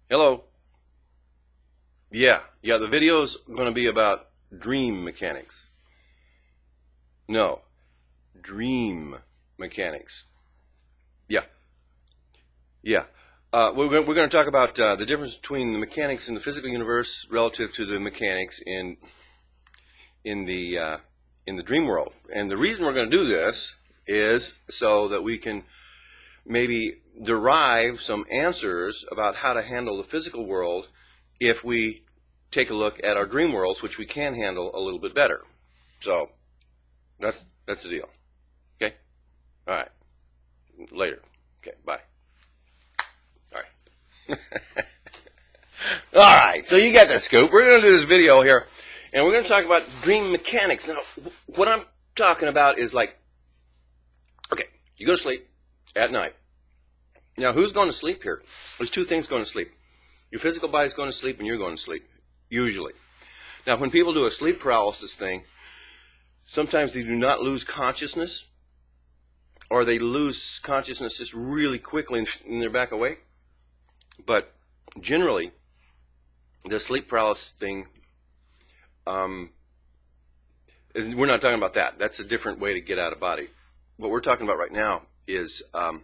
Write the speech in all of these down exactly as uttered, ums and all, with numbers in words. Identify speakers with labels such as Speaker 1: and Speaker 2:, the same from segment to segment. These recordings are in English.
Speaker 1: Hello. Yeah, yeah, the video's going to be about dream mechanics. No, dream mechanics. Yeah, yeah. Uh, we're going, we're going to talk about uh, the difference between the mechanics in the physical universe relative to the mechanics in in the uh, in the dream world. And the reason we're going to do this is so that we can maybe derive some answers about how to handle the physical world if we take a look at our dream worlds, which we can handle a little bit better. So that's that's the deal. Okay? All right. Later. Okay, bye. All right. All right, so you got the scoop. We're going to do this video here, and we're going to talk about dream mechanics. Now, what I'm talking about is like, okay, you go to sleep at night. Now, who's going to sleep here? There's two things going to sleep. Your physical body's going to sleep, and you're going to sleep, usually. Now, when people do a sleep paralysis thing, sometimes they do not lose consciousness, or they lose consciousness just really quickly and they're back awake. But generally, the sleep paralysis thing, um, is, we're not talking about that. That's a different way to get out of body. What we're talking about right now is um,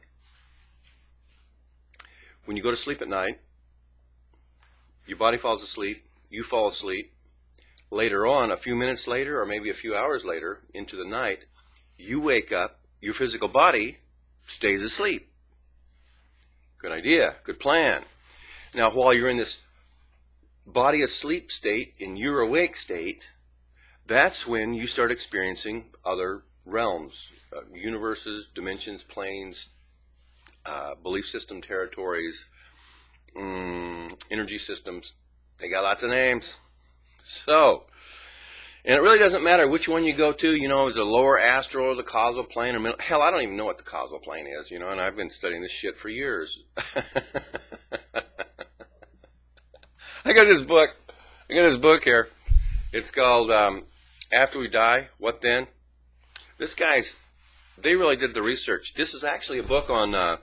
Speaker 1: when you go to sleep at night, your body falls asleep, you fall asleep. Later on, a few minutes later, or maybe a few hours later, into the night, you wake up, your physical body stays asleep. Good idea, good plan. Now, while you're in this body asleep state, in your awake state, that's when you start experiencing other realms, uh, universes, dimensions, planes, uh, belief system territories, um, energy systems. They got lots of names. So, and it really doesn't matter which one you go to, you know, is a lower astral or the causal plane or middle. Hell, I don't even know what the causal plane is, you know, and I've been studying this shit for years. I got this book. I got this book here. It's called um, After We Die, What Then? This guy's, they really did the research. This is actually a book on uh,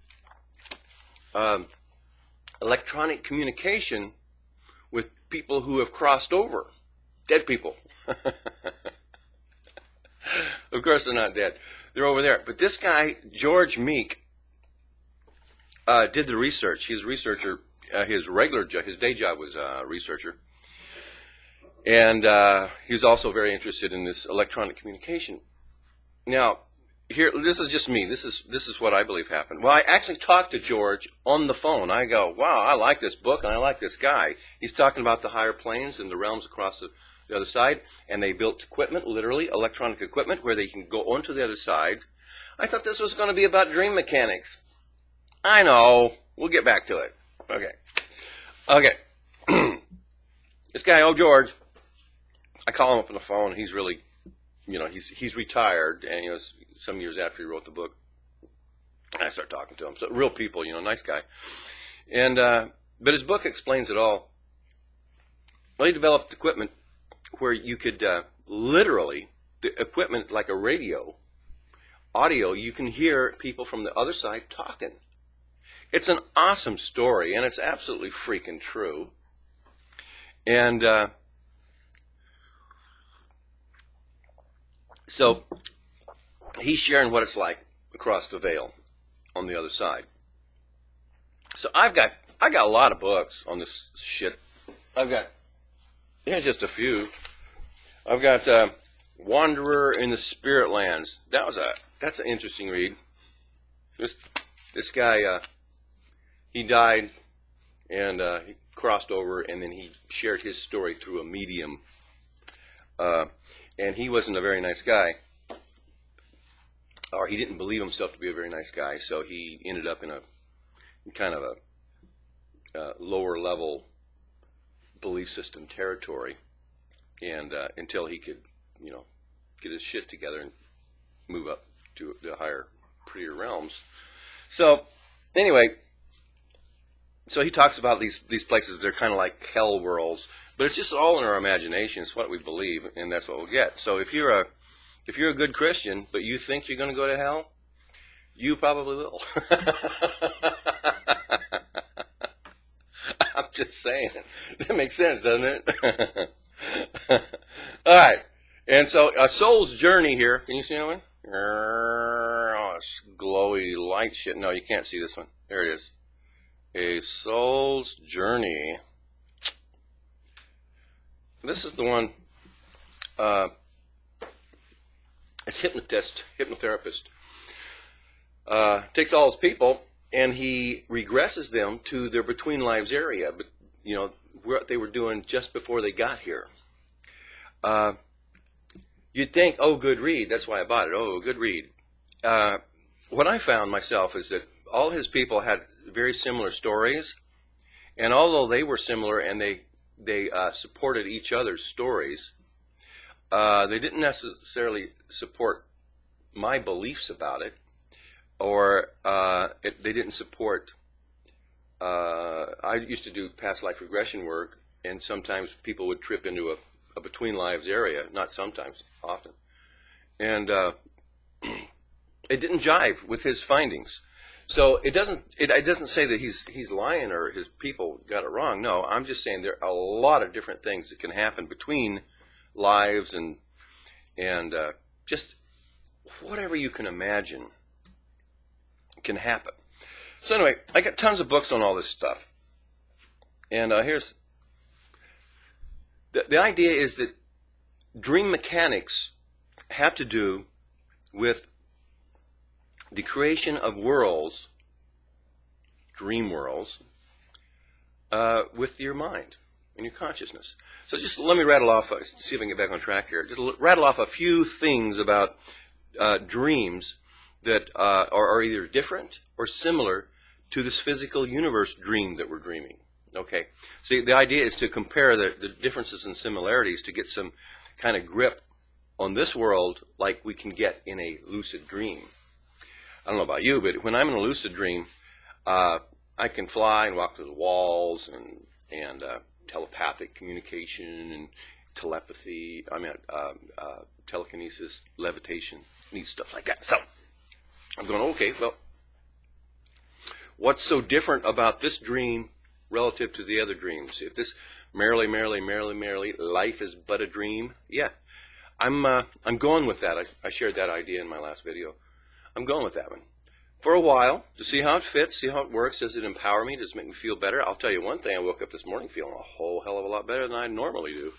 Speaker 1: um, electronic communication with people who have crossed over. Dead people. Of course they're not dead. They're over there. But this guy, George Meek, uh, did the research. He's a researcher. Uh, his regular job, his day job was a uh, researcher. And uh, he was also very interested in this electronic communication. Now, here, this is just me. This is this is what I believe happened. Well, I actually talked to George on the phone. I go, wow, I like this book and I like this guy. He's talking about the higher planes and the realms across the, the other side. And they built equipment, literally electronic equipment, where they can go onto the other side. I thought this was going to be about dream mechanics. I know. We'll get back to it. Okay. Okay. This guy, oh George, I call him up on the phone. He's really, you know, he's he's retired, and you know, some years after he wrote the book, I start talking to him. So real people, you know, nice guy. And uh, but his book explains it all. Well, he developed equipment where you could uh, literally, the equipment like a radio, audio, you can hear people from the other side talking. It's an awesome story, and it's absolutely freaking true. And uh, so he's sharing what it's like across the veil on the other side. So I've got I got a lot of books on this shit. I've got here's just a few. I've got uh, Wanderer in the Spirit Lands. That was a that's an interesting read. This this guy uh, he died and uh, he crossed over, and then he shared his story through a medium. Uh, and he wasn't a very nice guy, or he didn't believe himself to be a very nice guy, so he ended up in a kind of a uh, lower level belief system territory, and uh, until he could, you know, get his shit together and move up to the higher, prettier realms. So, anyway, so he talks about these these places. They're kind of like hell worlds, but it's just all in our imagination. It's what we believe, and that's what we'll get. So if you're a if you're a good Christian, but you think you're going to go to hell, you probably will. just saying. That makes sense, doesn't it? All right. And so a soul's journey here. Can you see that one? Oh, it's glowy light shit. No, you can't see this one. There it is. A soul's journey. This is the one. Uh, it's hypnotist, hypnotherapist. Uh, takes all his people and he regresses them to their between lives area, but you know what they were doing just before they got here. Uh, you'd think, oh, good read. That's why I bought it. Oh, good read. Uh, what I found myself is that all his people had very similar stories, and although they were similar and they they uh, supported each other's stories, uh, they didn't necessarily support my beliefs about it. Or uh, it, they didn't support, uh, I used to do past life regression work, and sometimes people would trip into a, a between lives area, not sometimes, often. And uh, it didn't jive with his findings. So it doesn't, it, it doesn't say that he's, he's lying or his people got it wrong. No, I'm just saying there are a lot of different things that can happen between lives and, and uh, just whatever you can imagine can happen. So anyway, I got tons of books on all this stuff. And uh, here's, the, the idea is that dream mechanics have to do with the creation of worlds, dream worlds, uh, with your mind and your consciousness. So just let me rattle off, uh, see if I can get back on track here. Just rattle off a few things about uh, dreams that uh, are, are either different or similar to this physical universe dream that we're dreaming. Okay, see, the idea is to compare the, the differences and similarities to get some kind of grip on this world like we can get in a lucid dream. I don't know about you, but when I'm in a lucid dream, uh, I can fly and walk through the walls and, and uh, telepathic communication and telepathy, I mean, uh, uh, telekinesis, levitation, neat stuff like that. So I'm going, okay, well, what's so different about this dream relative to the other dreams? If this merrily, merrily, merrily, merrily, life is but a dream, yeah, I'm uh, I'm going with that. I, I shared that idea in my last video. I'm going with that one for a while to see how it fits, see how it works. Does it empower me? Does it make me feel better? I'll tell you one thing. I woke up this morning feeling a whole hell of a lot better than I normally do.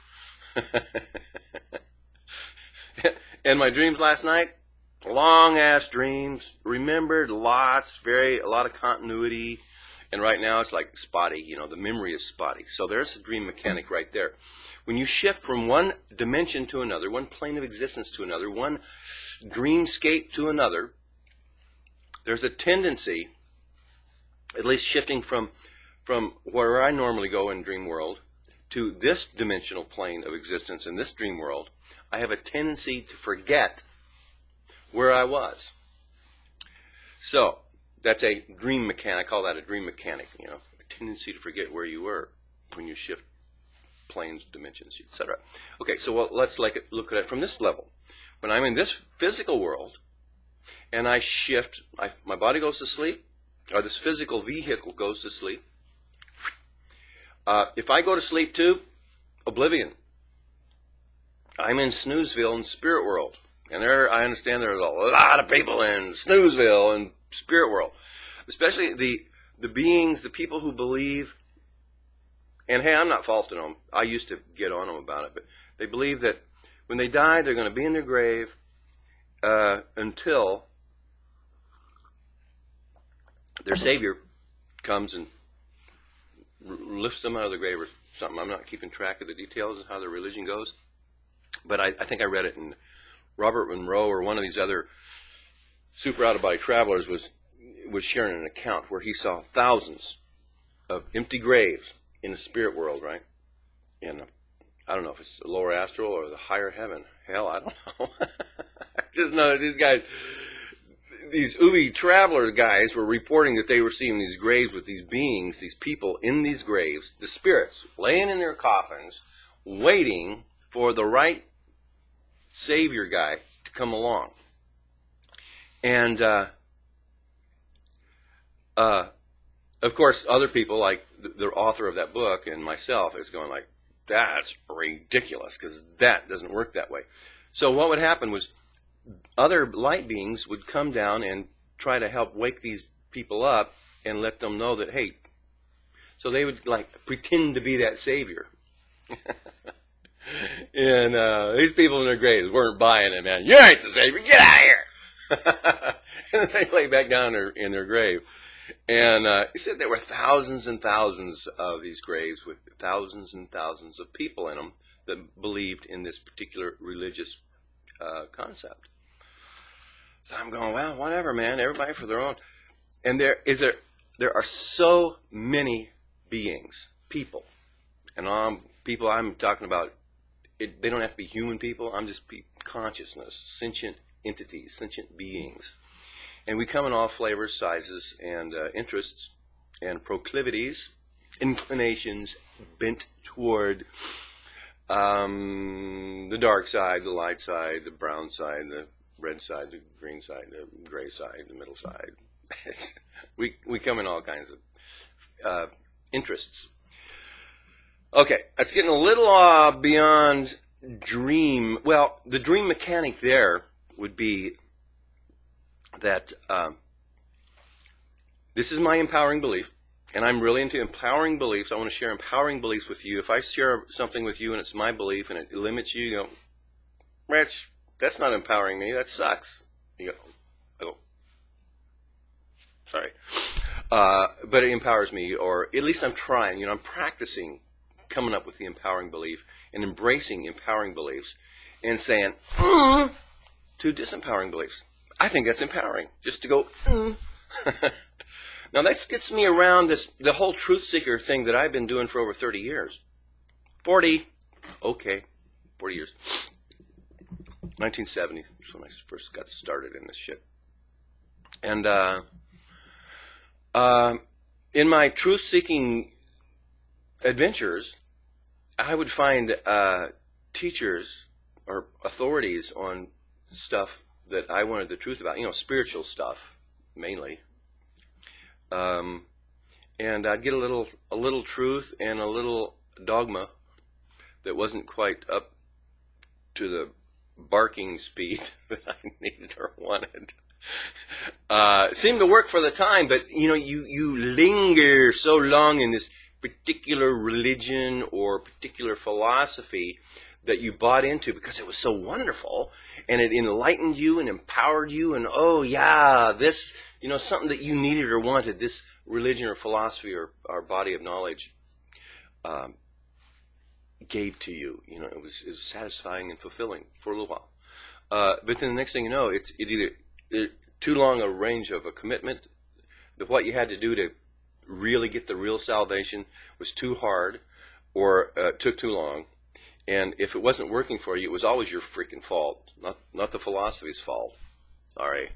Speaker 1: And my dreams last night, long ass dreams, remembered lots, very a lot of continuity, and right now it's like spotty, you know, the memory is spotty. So there's the dream mechanic right there. When you shift from one dimension to another, one plane of existence to another, one dreamscape to another, there's a tendency, at least shifting from from where I normally go in dream world to this dimensional plane of existence in this dream world, I have a tendency to forget where I was. So that's a dream mechanic. I call that a dream mechanic, you know, a tendency to forget where you were when you shift planes, dimensions, et cetera. Okay, so well, let's like look at it from this level. When I'm in this physical world and I shift, I, my body goes to sleep, or this physical vehicle goes to sleep. Uh, if I go to sleep too, oblivion. I'm in Snoozeville in spirit world. And there, I understand there's a lot of people in Snoozeville and spirit world, especially the the beings, the people who believe. And hey, I'm not faulting them. I used to get on them about it, but they believe that when they die, they're going to be in their grave uh, until their Savior comes and lifts them out of the grave or something. I'm not keeping track of the details of how their religion goes, but I, I think I read it in Robert Monroe or one of these other super out-of-body travelers was was sharing an account where he saw thousands of empty graves in the spirit world, right? And I don't know if it's the lower astral or the higher heaven. Hell, I don't know. I just know that these guys, these Ubi traveler guys were reporting that they were seeing these graves with these beings, these people in these graves, the spirits laying in their coffins, waiting for the right Savior guy to come along. And uh, uh, of course, other people like the, the author of that book and myself is going like, that's ridiculous because that doesn't work that way. So what would happen was other light beings would come down and try to help wake these people up and let them know that, hey, so they would like pretend to be that savior. And uh, these people in their graves weren't buying it, man. You ain't the savior. Get out of here. And they lay back down in their, in their grave. And uh, he said there were thousands and thousands of these graves with thousands and thousands of people in them that believed in this particular religious uh, concept. So I'm going, well, whatever, man. Everybody for their own. And there is there there are so many beings, people, and um, people I'm talking about. It, they don't have to be human people. I'm just pe consciousness, sentient entities, sentient beings. And we come in all flavors, sizes, and uh, interests, and proclivities, inclinations bent toward um, the dark side, the light side, the brown side, the red side, the green side, the gray side, the middle side. we, we come in all kinds of uh, interests. Okay, that's getting a little uh, beyond dream. Well, the dream mechanic there would be that um, this is my empowering belief, and I'm really into empowering beliefs. I want to share empowering beliefs with you. If I share something with you and it's my belief and it limits you, you go, Rich, that's not empowering me. That sucks. You go, I go, sorry. Uh, but it empowers me, or at least I'm trying. You know, I'm practicing coming up with the empowering belief and embracing empowering beliefs and saying mm, to disempowering beliefs. I think that's empowering, just to go mm. Now that gets me around this the whole truth seeker thing that I've been doing for over thirty years. forty, okay, forty years. nineteen seventy is when I first got started in this shit. And uh, uh, in my truth seeking adventures, I would find uh, teachers or authorities on stuff that I wanted the truth about, you know, spiritual stuff mainly. Um, and I'd get a little, a little truth and a little dogma that wasn't quite up to the barking speed that I needed or wanted. Uh, seemed to work for the time, but you know, you you linger so long in this particular religion or particular philosophy that you bought into because it was so wonderful and it enlightened you and empowered you, and oh yeah, this, you know, something that you needed or wanted, this religion or philosophy or, or body of knowledge um, gave to you. You know, it was, it was satisfying and fulfilling for a little while. Uh, but then the next thing you know, it's it either it, too long a range of a commitment, that what you had to do to really get the real salvation was too hard, or uh, took too long. And if it wasn't working for you, it was always your freaking fault, not not the philosophy's fault. Sorry.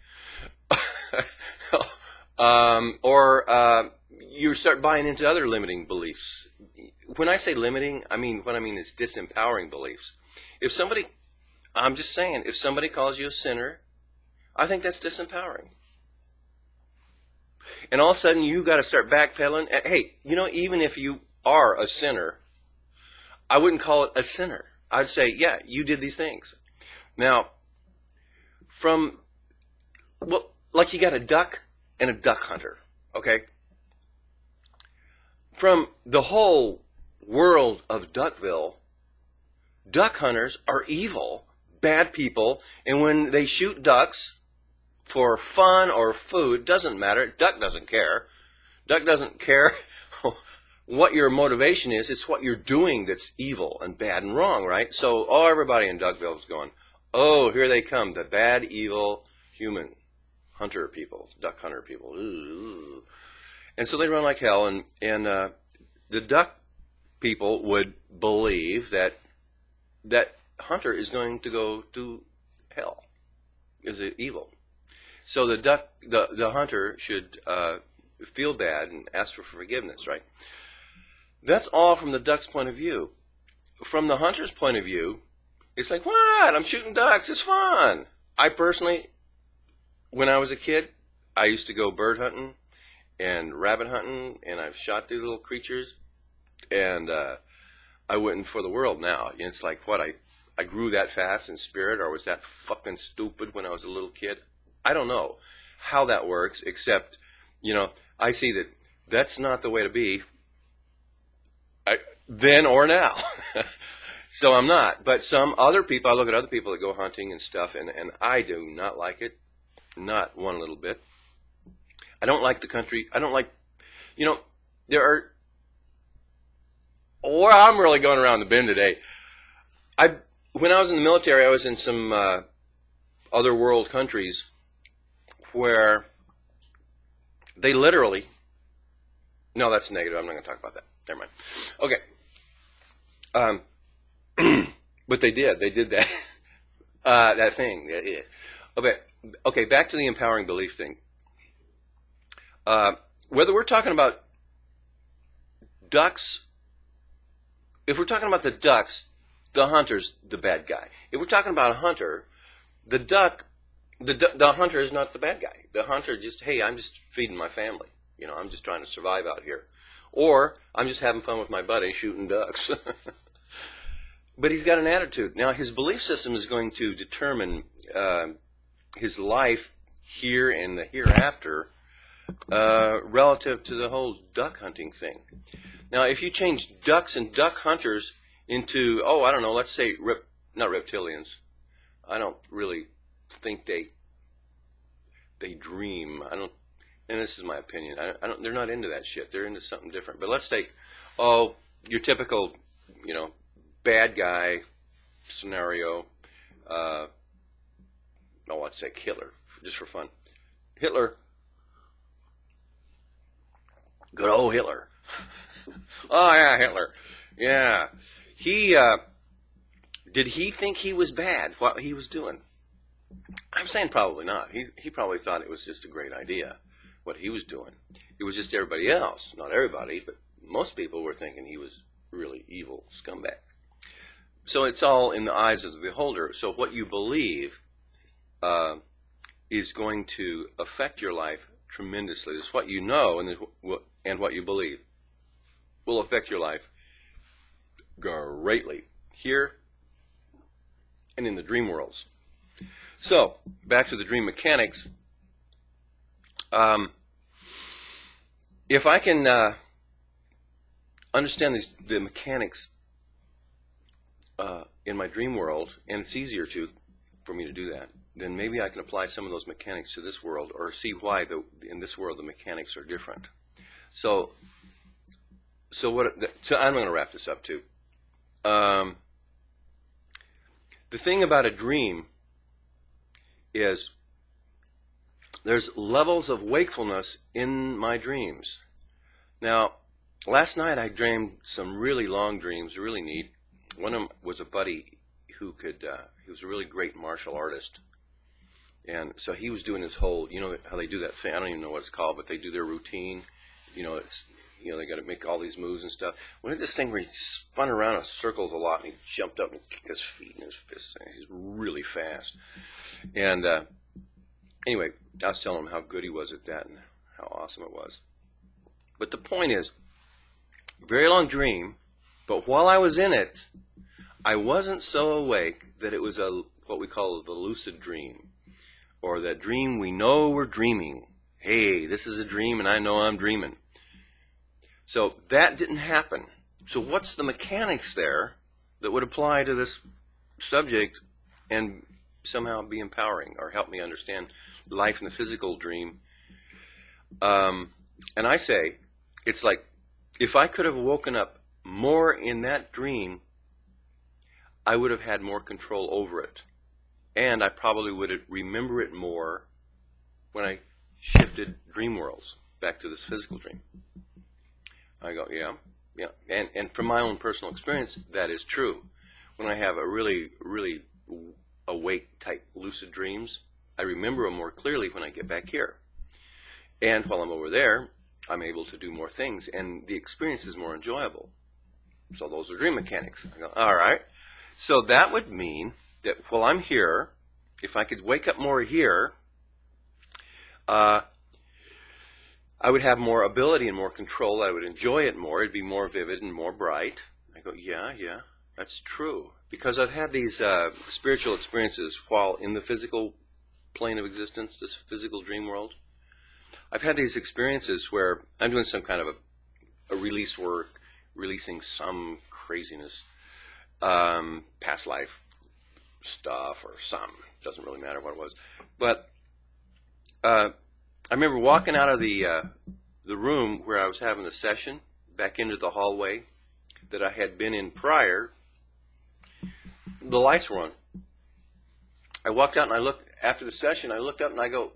Speaker 1: um, or uh, you start buying into other limiting beliefs. When I say limiting, I mean what I mean is disempowering beliefs. If somebody, I'm just saying, if somebody calls you a sinner, I think that's disempowering. And all of a sudden, you got to start backpedaling. Hey, you know, even if you are a sinner, I wouldn't call it a sinner. I'd say, yeah, you did these things. Now, from, well, like you got a duck and a duck hunter, okay? From the whole world of Duckville, duck hunters are evil, bad people, and when they shoot ducks for fun or food, doesn't matter. Duck doesn't care. Duck doesn't care what your motivation is. It's what you're doing that's evil and bad and wrong, right? So, oh, everybody in Duckville is going, oh, here they come, the bad, evil, human hunter people, duck hunter people. Ooh. And so they run like hell, and, and uh, the duck people would believe that that hunter is going to go to hell, is it evil. So the duck, the, the hunter should uh, feel bad and ask for forgiveness, right? That's all from the duck's point of view. From the hunter's point of view, it's like, what? I'm shooting ducks. It's fun. I personally, when I was a kid, I used to go bird hunting, and rabbit hunting, and I've shot these little creatures, and uh, I wouldn't for the world now. And it's like, what, I, I grew that fast in spirit, or was that fucking stupid when I was a little kid? I don't know how that works, except, you know, I see that that's not the way to be I, then or now. So I'm not. But some other people, I look at other people that go hunting and stuff, and, and I do not like it. Not one little bit. I don't like the country. I don't like, you know, there are, or I'm really going around the bend today. I, when I was in the military, I was in some uh, other world countries where they literally, no, that's negative. I'm not going to talk about that. Never mind. Okay. Um, but they did. They did that. uh, that thing. Yeah. Okay. Okay. Back to the empowering belief thing. Uh, whether we're talking about ducks, if we're talking about the ducks, the hunter's the bad guy. If we're talking about a hunter, the duck, the the hunter is not the bad guy. The hunter just, hey, I'm just feeding my family. You know, I'm just trying to survive out here. Or I'm just having fun with my buddy shooting ducks. But he's got an attitude. Now, his belief system is going to determine uh, his life here and the hereafter uh, relative to the whole duck hunting thing. Now, if you change ducks and duck hunters into, oh, I don't know, let's say, rep, not reptilians. I don't really think they they dream. I don't, and this is my opinion. I, I don't. They're not into that shit. They're into something different. But let's take, oh, your typical, you know, bad guy scenario. Uh, oh, let's say Hitler, just for fun. Hitler, good old Hitler. Oh yeah, Hitler. Yeah, he uh, did he think he was bad? What he was doing? I'm saying probably not. He he probably thought it was just a great idea. What he was doing. It was just everybody else, not everybody, but most people were thinking he was really evil scumbag. So it's all in the eyes of the beholder. So what you believe uh, is going to affect your life tremendously. It's what you know and and what you believe will affect your life greatly here and in the dream worlds. So back to the dream mechanics. Um, if I can uh, understand these, the mechanics uh, in my dream world, and it's easier to for me to do that, then maybe I can apply some of those mechanics to this world, or see why the, in this world the mechanics are different. So, so what? So I'm going to wrap this up too. Um, the thing about a dream is there's levels of wakefulness in my dreams. Now, last night I dreamed some really long dreams, really neat. One of them was a buddy who could, uh, he was a really great martial artist. And so he was doing his whole, you know how they do that thing, I don't even know what it's called, but they do their routine. You know, it's, you know, they got to make all these moves and stuff. We had this thing where he spun around in circles a lot, and he jumped up and kicked his feet and his fists. He's really fast. And, uh, anyway, I was telling him how good he was at that and how awesome it was. But the point is, very long dream, but while I was in it, I wasn't so awake that it was a what we call the lucid dream, or that dream we know we're dreaming. Hey, this is a dream and I know I'm dreaming. So that didn't happen. So what's the mechanics there that would apply to this subject and somehow be empowering or help me understand life in the physical dream? Um, and I say, it's like, if I could have woken up more in that dream, I would have had more control over it. And I probably would remember it more when I shifted dream worlds back to this physical dream. I go, yeah, yeah. And, and from my own personal experience, that is true. When I have a really, really awake type lucid dreams, I remember them more clearly when I get back here. And while I'm over there, I'm able to do more things, and the experience is more enjoyable. So those are dream mechanics. I go, all right. So that would mean that while I'm here, if I could wake up more here, uh, I would have more ability and more control. I would enjoy it more. It'd be more vivid and more bright. I go, yeah, yeah, that's true. Because I've had these uh, spiritual experiences while in the physical plane of existence, this physical dream world. I've had these experiences where I'm doing some kind of a, a release work, releasing some craziness, um, past life stuff or some. Doesn't really matter what it was. But uh, I remember walking out of the uh, the room where I was having the session back into the hallway that I had been in prior. The lights were on. I walked out and I looked, after the session, I looked up and I go,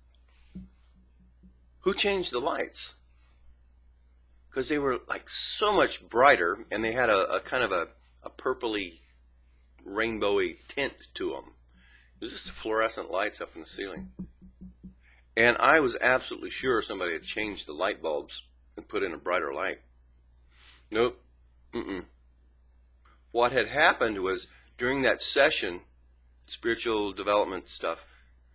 Speaker 1: who changed the lights? Because they were like so much brighter and they had a, a kind of a, a purpley, rainbowy tint to them. It was just fluorescent lights up in the ceiling. And I was absolutely sure somebody had changed the light bulbs and put in a brighter light. Nope. Mm-mm. What had happened was during that session, spiritual development stuff,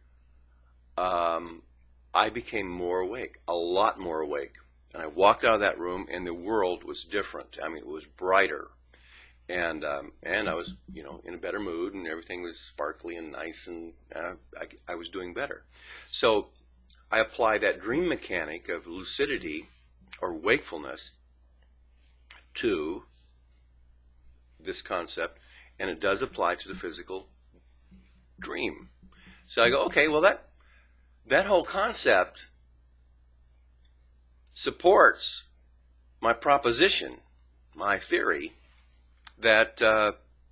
Speaker 1: um, I became more awake, a lot more awake. And I walked out of that room and the world was different. I mean, it was brighter. And um, and I was, you know, in a better mood and everything was sparkly and nice and uh, I, I was doing better. So I apply that dream mechanic of lucidity or wakefulness to this concept, and it does apply to the physical dream. So I go, okay, well that that whole concept supports my proposition, my theory, that uh,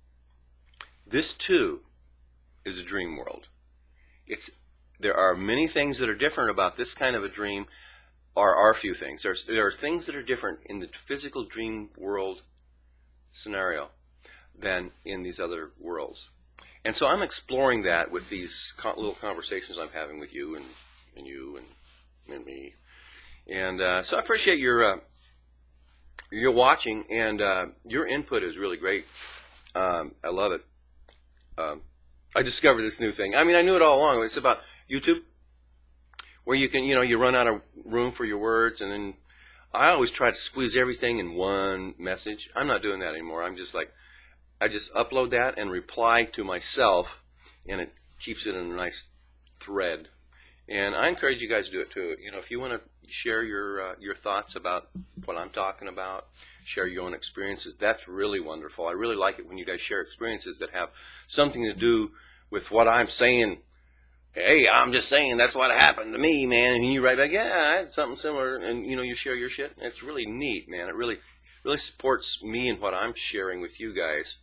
Speaker 1: this too is a dream world. It's there are many things that are different about this kind of a dream, or are few things. There's, there are things that are different in the physical dream world scenario than in these other worlds. And so I'm exploring that with these little conversations I'm having with you and, and you and, and me. And uh, so I appreciate your uh, your watching, and uh, your input is really great. Um, I love it. Um, I discovered this new thing. I mean, I knew it all along. It's about YouTube, where you can, you know, you run out of room for your words, and then I always try to squeeze everything in one message. I'm not doing that anymore. I'm just like, I just upload that and reply to myself, and it keeps it in a nice thread. And I encourage you guys to do it too. You know, if you want to share your uh, your thoughts about what I'm talking about, share your own experiences, that's really wonderful. I really like it when you guys share experiences that have something to do with what I'm saying. Hey, I'm just saying that's what happened to me, man. And you write back, yeah, I had something similar, and you know, you share your shit. It's really neat, man. It really really supports me and what I'm sharing with you guys,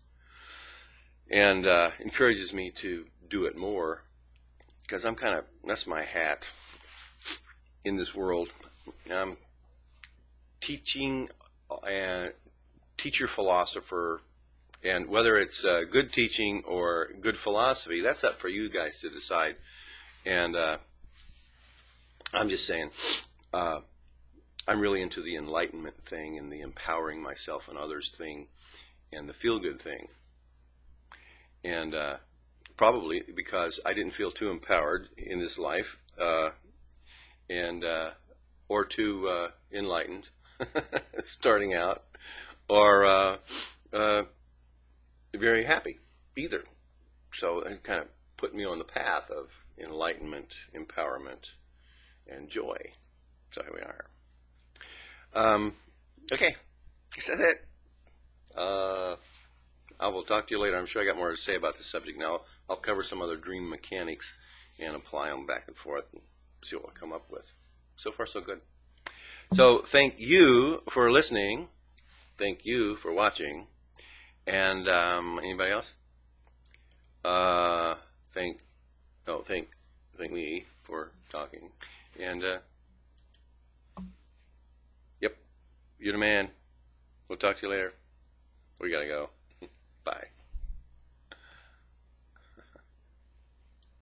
Speaker 1: and uh, encourages me to do it more. Because I'm kind of, that's my hat in this world. I'm teaching and teacher philosopher, and whether it's uh, good teaching or good philosophy, that's up for you guys to decide. And uh, I'm just saying, uh, I'm really into the enlightenment thing and the empowering myself and others thing and the feel-good thing. And uh, probably because I didn't feel too empowered in this life, uh, and uh, or too uh, enlightened starting out, or uh, uh, very happy either. So it kind of put me on the path of enlightenment, empowerment, and joy. So here we are. Um, okay, guess that's it. Uh, I will talk to you later. I'm sure I got more to say about this subject now. I'll cover some other dream mechanics and apply them back and forth and see what we'll come up with. So far, so good. So thank you for listening. Thank you for watching. And um, anybody else? Uh, thank, oh, thank, thank me for talking. And uh, yep, you're the man. We'll talk to you later. We gotta go. Bye.